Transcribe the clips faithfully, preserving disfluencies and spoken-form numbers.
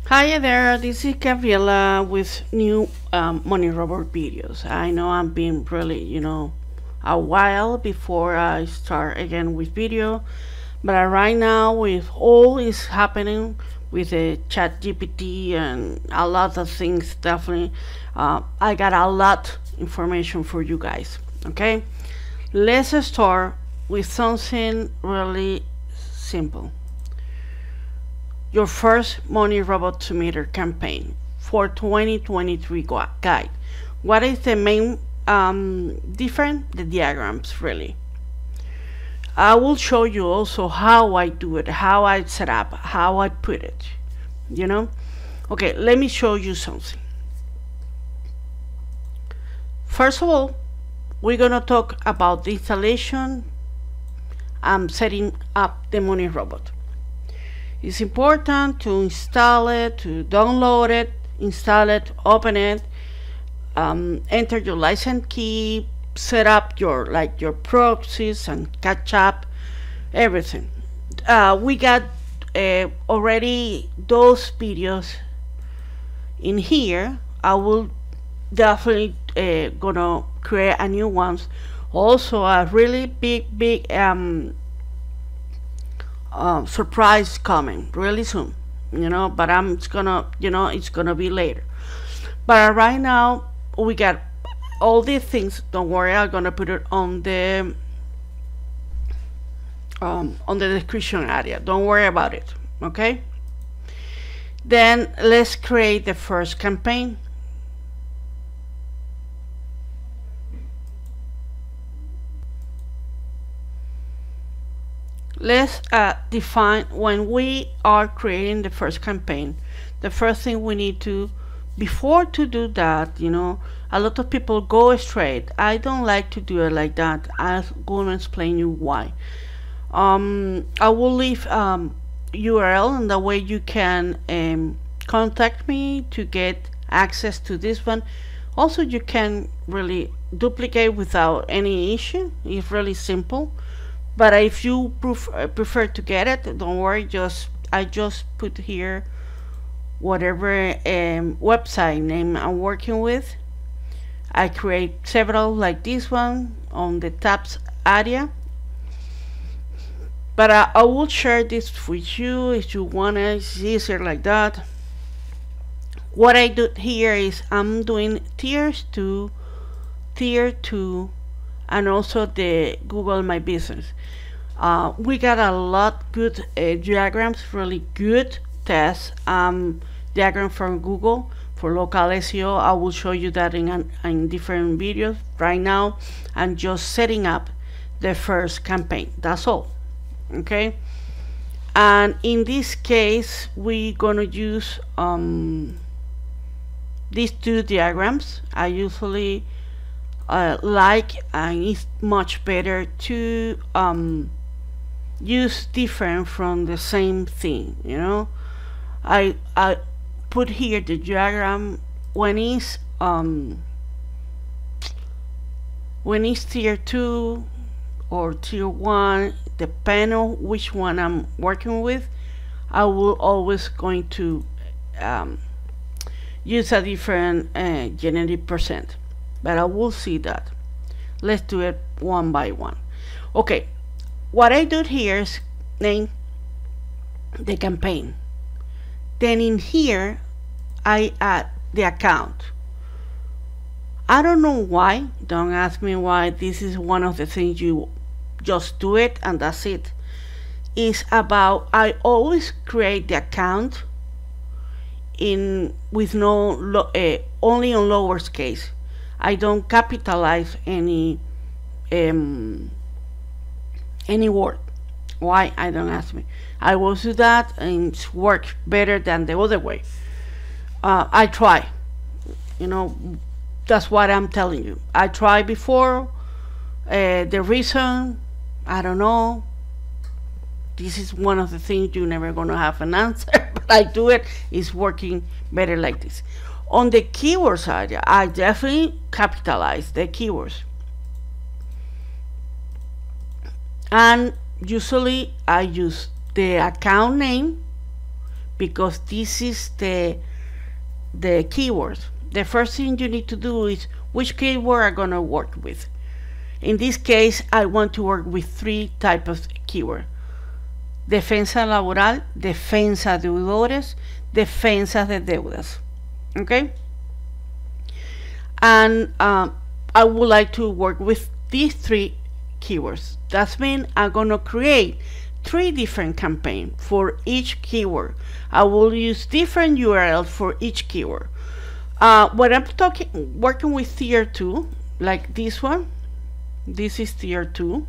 Hi there, this is Gabriela with new um, MoneyRobot videos. I know I've been really, you know, a while before I start again with video, but uh, right now with all is happening with the chat G P T and a lot of things, definitely, uh, I got a lot information for you guys. Okay, let's start with something really simple. Your first MoneyRobot two meter campaign for twenty twenty-three guide. What is the main um, different? The diagrams, really. I will show you also how I do it, how I set up, how I put it, you know. Okay, let me show you something. First of all, we're gonna talk about the installation and setting up the MoneyRobot. It's important to install it, to download it, install it, open it, um, enter your license key, set up your like your proxies and catch up everything. Uh, we got uh, already those videos in here. I will definitely uh, gonna create a new ones. Also, a really big, big um. Uh, surprise coming really soon, you know, but I'm it's gonna you know it's gonna be later. But right now we got all these things. Don't worry, I'm gonna put it on the um, on the description area. Don't worry about it. Okay, then let's create the first campaign. Let's uh, define when we are creating the first campaign. The first thing we need to, before to do that, you know, a lot of people go straight. I don't like to do it like that. I'm going to explain you why. Um, I will leave um, U R L, and that way you can um, contact me to get access to this one. Also, you can really duplicate without any issue. It's really simple. But if you prefer, prefer to get it, don't worry. Just I just put here whatever um, website name I'm working with. I create several like this one on the tabs area. But I, I will share this with you if you want it. It's easier like that. What I do here is I'm doing tiers two, tier two, and also the Google My Business. Uh, we got a lot good uh, diagrams, really good tests, um, diagram from Google for local S E O. I will show you that in, an, in different videos. Right now I'm just setting up the first campaign, that's all. Okay, and in this case we're gonna use um, these two diagrams. I usually Uh, like, and it's much better to um, use different from the same thing, you know. I I put here the diagram when it's um when it's tier two or tier one, depending on which one I'm working with. I will always going to um, use a different uh, generic percent. But I will see that. Let's do it one by one. Okay, what I do here is name the campaign. Then in here I add the account. I don't know why, don't ask me why. This is one of the things, you just do it and that's it. It's about, I always create the account in with no uh, only on lower case. I don't capitalize any um, any word. Why? I don't ask me. I will do that and it works better than the other way. Uh, I try. You know, that's what I'm telling you. I tried before. Uh, the reason, I don't know. This is one of the things you're never gonna have an answer, but I do it. It's working better like this. On the keyword side, I definitely capitalize the keywords. And usually I use the account name because this is the the keyword. The first thing you need to do is which keyword I'm gonna work with. In this case, I want to work with three types of keyword: defensa laboral, defensa de deudores, defensa de deudas. Okay, and um, I would like to work with these three keywords. That means I'm gonna create three different campaigns for each keyword. I will use different U R Ls for each keyword. Uh, when I'm talking working with tier two, like this one, this is tier two.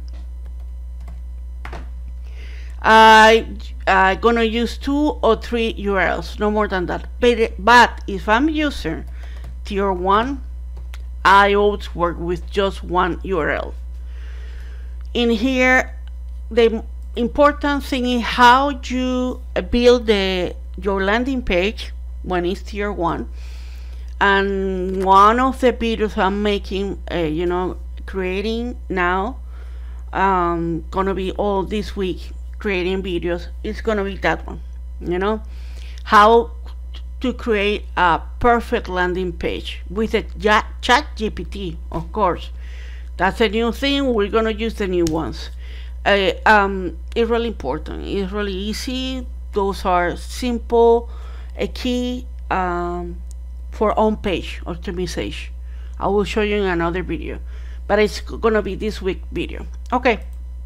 I I'm gonna use two or three U R Ls, no more than that. But, but if I'm using tier one, I always work with just one U R L. In here, the important thing is how you build the your landing page when it's tier one. And one of the videos I'm making, uh, you know, creating now, um, gonna be all this week creating videos. It's gonna be that one, you know, how to create a perfect landing page with a chat G P T, of course. That's a new thing. We're gonna use the new ones. Uh, um, it's really important. It's really easy. Those are simple, a key um, for on-page optimization. I will show you in another video, but it's gonna be this week video. Okay.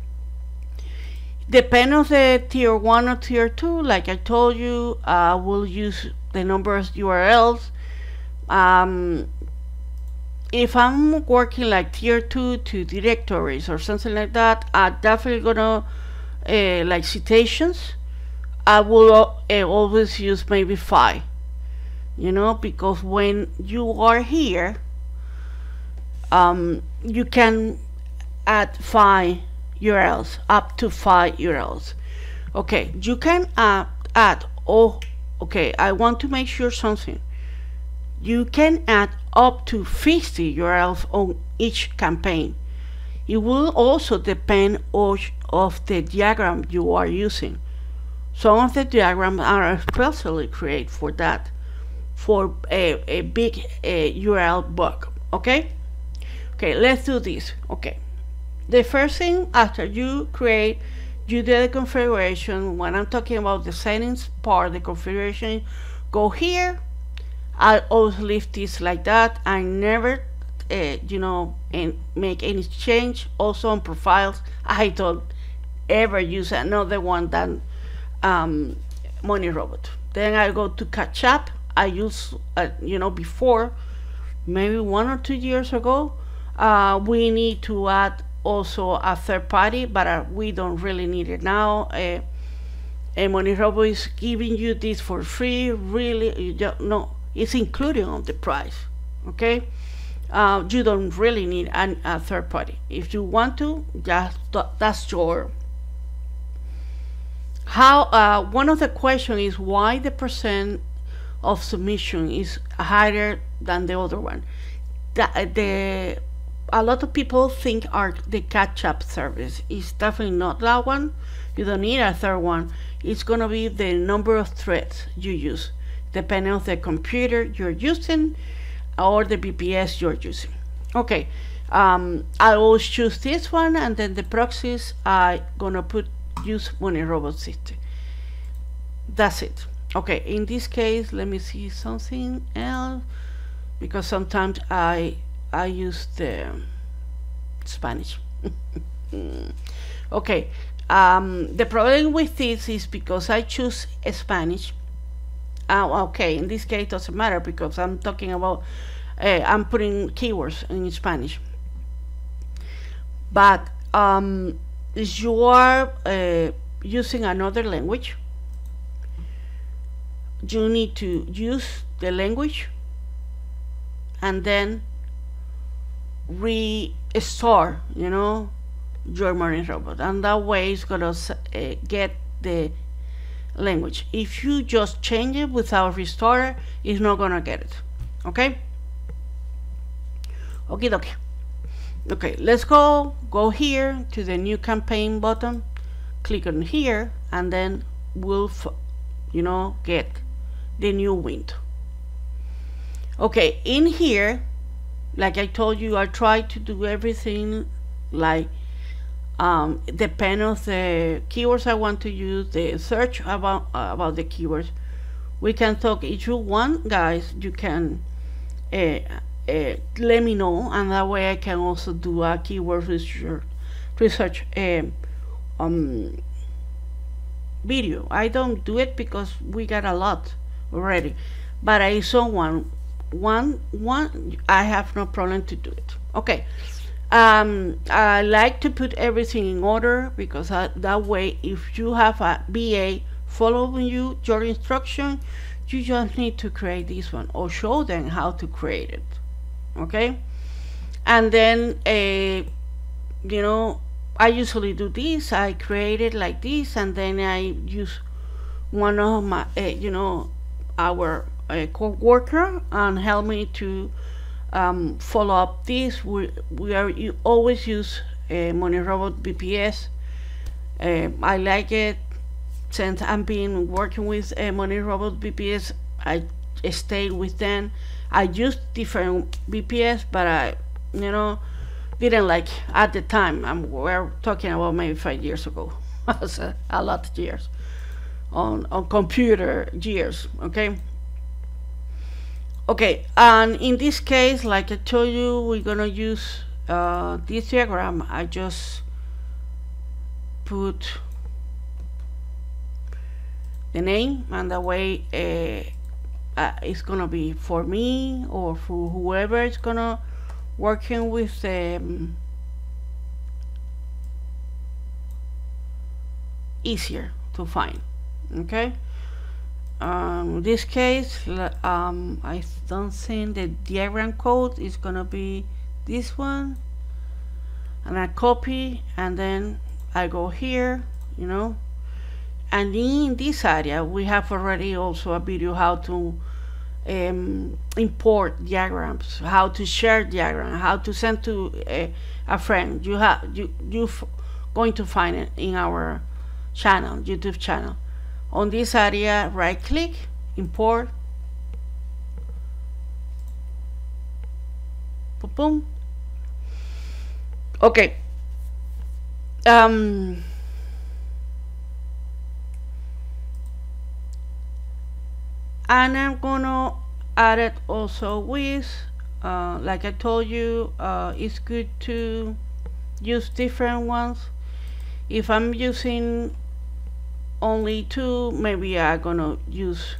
Depend on the tier one or tier two. Like I told you, I will use the number of U R Ls. Um, if I'm working like tier two to directories or something like that, I'm definitely gonna uh, like citations. I will uh, always use maybe five, you know, because when you are here, um, you can add five U R Ls, up to five U R Ls. Okay, you can uh, add, oh, okay, I want to make sure something. You can add up to fifty U R Ls on each campaign. It will also depend on of the diagram you are using. Some of the diagrams are especially created for that, for a, a big a U R L book. Okay, okay, let's do this. Okay, the first thing after you create, you do the configuration. When I'm talking about the settings part, the configuration, go here. I always leave this like that. I never, uh, you know, and make any change. Also on profiles, I don't ever use another one than um, MoneyRobot. Then I go to catch up. I use, uh, you know, before, maybe one or two years ago, uh, we need to add also a third party, but uh, we don't really need it now. Uh, and MoneyRobot is giving you this for free. Really, you don't know. It's included on the price. Okay, uh, you don't really need an, a third party. If you want to, just that's your. How uh, one of the questions is why the percent of submission is higher than the other one. The, the a lot of people think are the catch-up service. It's definitely not that one. You don't need a third one. It's gonna be the number of threads you use, depending on the computer you're using or the B P S you're using. Okay, um, I always choose this one, and then the proxies I gonna put use MoneyRobot system. That's it. Okay, in this case, let me see something else, because sometimes I I use the Spanish. Okay, um, the problem with this is because I choose Spanish. Uh, okay, in this case it doesn't matter because I'm talking about uh, I'm putting keywords in Spanish. But um, if you are uh, using another language, you need to use the language and then restore, you know, your MoneyRobot, and that way it's gonna uh, get the language. If you just change it without restore, it's not gonna get it. Okay. Okay, okay. Okay, let's go go here to the new campaign button, click on here, and then we'll f you know, get the new window. Okay, in here, like I told you, I try to do everything like um, depend on the keywords I want to use, the search about uh, about the keywords. We can talk if you want, guys. You can uh, uh, let me know, and that way I can also do a keyword research research uh, um, video. I don't do it because we got a lot already, but I saw one one one I have no problem to do it. Okay. um, I like to put everything in order because I, that way if you have a B A following you your instruction, you just need to create this one or show them how to create it. Okay, and then uh, you know, I usually do this. I create it like this, and then I use one of my uh, you know, our uh, co-worker and help me to um, follow up this. We, we are you always use uh, MoneyRobot B P S. uh, I like it since I've been working with uh, MoneyRobot B P S. I stayed with them. I used different B P S, but I, you know, didn't like at the time. I'm we're talking about maybe five years ago. That's a, a lot of years on on computer years. Okay. Okay, and in this case, like I told you, we're gonna use uh, this diagram. I just put the name, and that way uh, uh, it's gonna be for me or for whoever is gonna working with the um, easier to find. Okay. Um, in this case, um, I don't think the diagram code is gonna be this one, and I copy, and then I go here, you know, and in this area we have already also a video how to um, import diagrams, how to share diagram, how to send to a, a friend. You have you you going to find it in our channel, YouTube channel. On this area, right click, import, boom, boom. Okay. Um, and I'm gonna add it also with, uh, like I told you, uh, it's good to use different ones. If I'm using only two, maybe I'm gonna use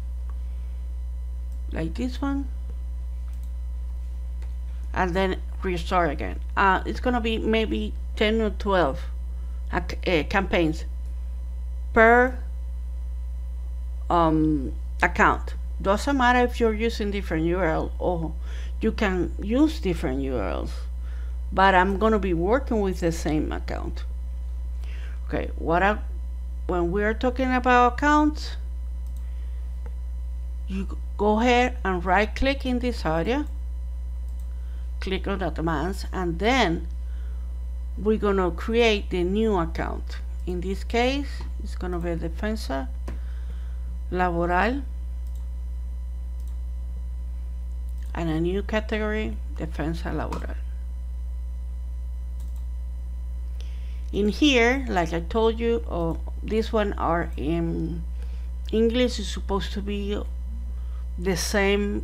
like this one and then restart again. Uh, it's gonna be maybe ten or twelve uh, campaigns per um, account. Doesn't matter if you're using different U R L or you can use different U R Ls, but I'm gonna be working with the same account. Okay, what I when we're talking about accounts, you go ahead and right click in this area, click on advanced, and then we're gonna create the new account. In this case, it's gonna be defensa laboral and a new category, defensa laboral. In here, like I told you, oh, this one are in English. Is supposed to be the same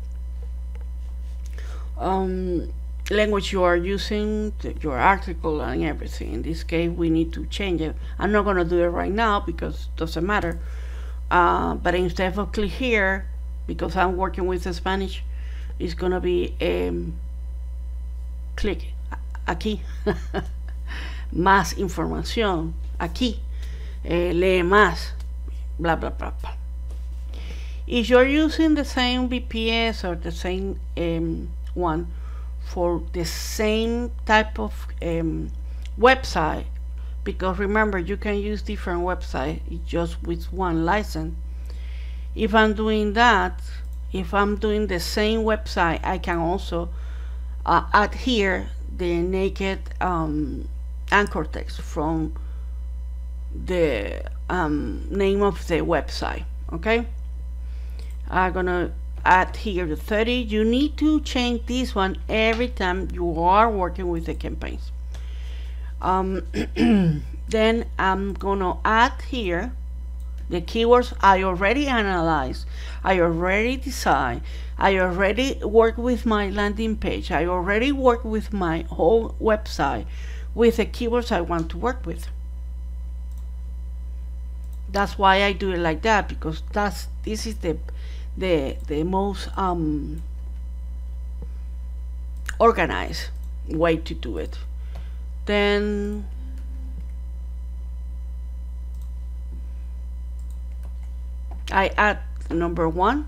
um, language you are using, your article and everything. In this case, we need to change it. I'm not gonna do it right now because it doesn't matter. Uh, but instead of click here, because I'm working with the Spanish, it's gonna be um, click aquí. Más información aquí, eh, lee más, blah blah blah blah. If you're using the same B P S or the same um, one for the same type of um, website, because remember you can use different websites just with one license. If I'm doing that, if I'm doing the same website, I can also uh, add here the naked um, anchor text from the um, name of the website. Okay, I'm gonna add here the thirty. You need to change this one every time you are working with the campaigns. Um, then I'm gonna add here the keywords I already analyzed, I already design, I already work with my landing page, I already work with my whole website with the keywords I want to work with. That's why I do it like that, because that's this is the the the most um, organized way to do it. Then I add number one.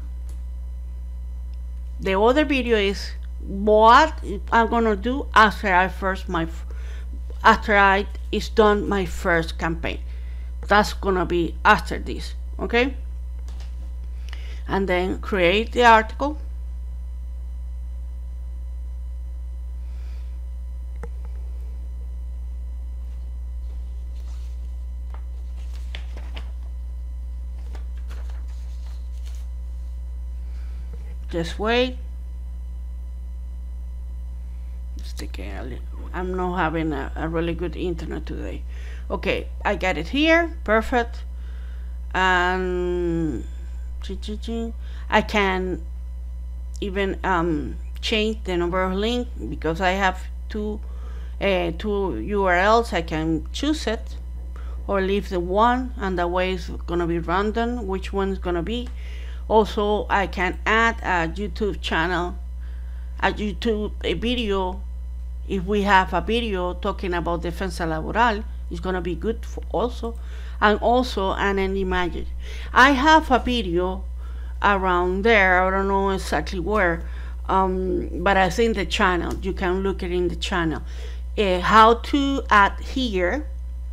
The other video is what I'm gonna do after I first my after I is done my first campaign. That's gonna be after this, okay? And then create the article. Just wait. I'm not having a, a really good internet today. Okay, I got it here. Perfect. And I can even um, change the number of links because I have two uh, two U R Ls. I can choose it or leave the one, and that way it's gonna be random which one is gonna be. Also, I can add a YouTube channel, a YouTube a video. If we have a video talking about defensa laboral, it's gonna be good for also, and also an image. I have a video around there. I don't know exactly where, um, but I think the channel. You can look it in the channel. Uh, how to add here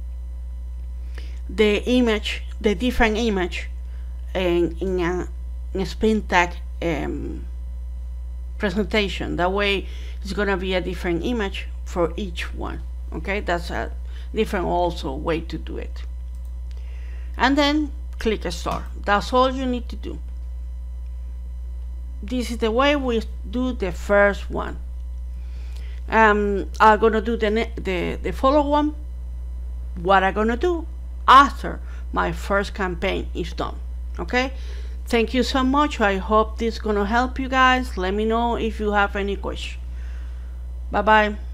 the image, the different image, in, in a in a spin tag um, presentation. That way it's gonna be a different image for each one. Okay, that's a different also way to do it. And then click start. That's all you need to do. This is the way we do the first one. um, I'm gonna do the, the the follow one, what I'm gonna do after my first campaign is done. Okay, thank you so much. I hope this is gonna help you guys. Let me know if you have any question. Bye bye.